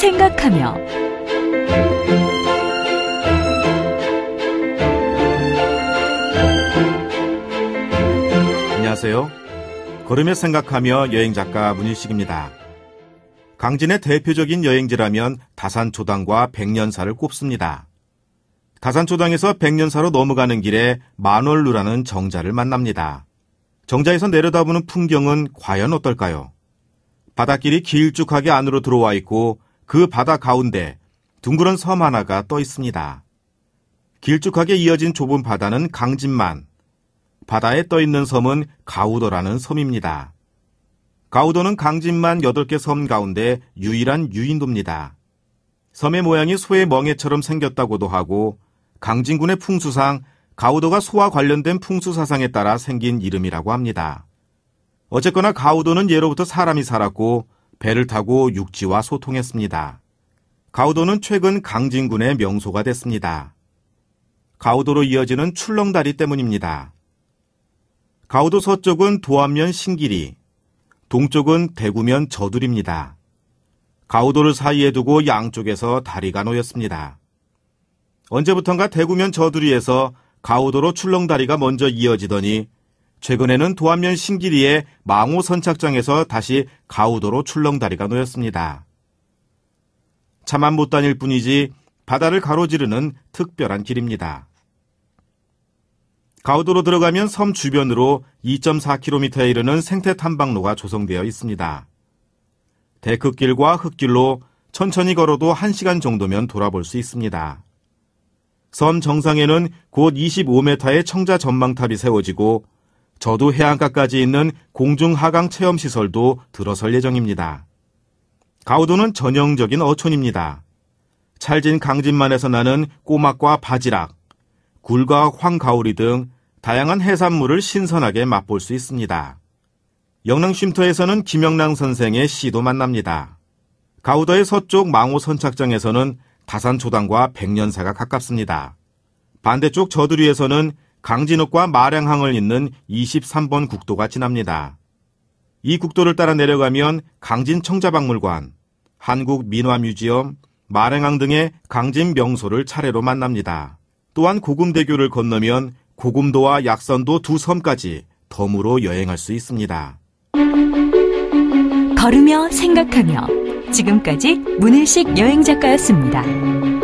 생각하며 안녕하세요. 걸으며 생각하며 여행작가 문일식입니다. 강진의 대표적인 여행지라면 다산초당과 백년사를 꼽습니다. 다산초당에서 백년사로 넘어가는 길에 만월루라는 정자를 만납니다. 정자에서 내려다보는 풍경은 과연 어떨까요? 바닷길이 길쭉하게 안으로 들어와 있고 그 바다 가운데 둥그런 섬 하나가 떠 있습니다. 길쭉하게 이어진 좁은 바다는 강진만, 바다에 떠 있는 섬은 가우도라는 섬입니다. 가우도는 강진만 8개 섬 가운데 유일한 유인도입니다. 섬의 모양이 소의 멍에처럼 생겼다고도 하고 강진군의 풍수상 가우도가 소와 관련된 풍수사상에 따라 생긴 이름이라고 합니다. 어쨌거나 가우도는 예로부터 사람이 살았고 배를 타고 육지와 소통했습니다. 가우도는 최근 강진군의 명소가 됐습니다. 가우도로 이어지는 출렁다리 때문입니다. 가우도 서쪽은 도안면 신길이, 동쪽은 대구면 저들입니다. 가우도를 사이에 두고 양쪽에서 다리가 놓였습니다. 언제부턴가 대구면 저두리에서 가우도로 출렁다리가 먼저 이어지더니 최근에는 도안면 신길이의 망호 선착장에서 다시 가우도로 출렁다리가 놓였습니다. 차만 못 다닐 뿐이지 바다를 가로지르는 특별한 길입니다. 가우도로 들어가면 섬 주변으로 2.4km에 이르는 생태 탐방로가 조성되어 있습니다. 데크길과 흙길로 천천히 걸어도 1시간 정도면 돌아볼 수 있습니다. 섬 정상에는 곧 25m의 청자 전망탑이 세워지고 저두 해안가까지 있는 공중 하강 체험시설도 들어설 예정입니다. 가우도는 전형적인 어촌입니다. 찰진 강진만에서 나는 꼬막과 바지락, 굴과 황가오리 등 다양한 해산물을 신선하게 맛볼 수 있습니다. 영랑쉼터에서는 김영랑 선생의 시도 만납니다. 가우도의 서쪽 망호 선착장에서는 다산초당과 백년사가 가깝습니다. 반대쪽 저두리에서는 강진읍과 마량항을 잇는 23번 국도가 지납니다. 이 국도를 따라 내려가면 강진 청자박물관, 한국민화뮤지엄, 마량항 등의 강진 명소를 차례로 만납니다. 또한 고금대교를 건너면 고금도와 약선도 두 섬까지 덤으로 여행할 수 있습니다. 걸으며 생각하며 지금까지 문일식 여행작가였습니다.